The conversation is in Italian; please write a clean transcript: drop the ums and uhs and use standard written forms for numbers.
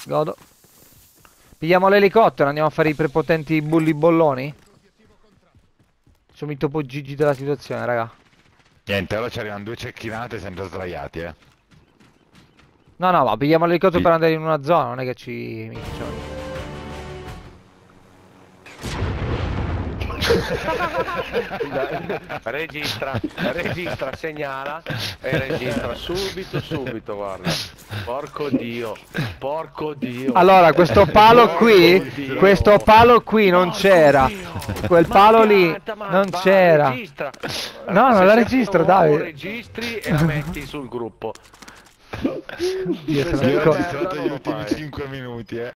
Godo. Pigliamo l'elicottero, andiamo a fare i prepotenti bulli bolloni. Sono i topo Gigi della situazione, raga. Niente, ora ci arrivano due cecchinate sempre sdraiati, No, no, ma pigliamo l'elicottero Sì. per andare in una zona, non è che ci... mi facciamo... Registra, segnala e registra subito, guarda. Porco Dio. Allora, questo palo qui, Dio. questo palo qui non c'era. Quel palo lì non c'era. Registra. No, non la Se registro, sei un uomo, Davide. registri e la metti sul gruppo. Dio, Se sono sei Io ho una ancora... merda, registrato non gli lo ultimi fai. 5 minuti,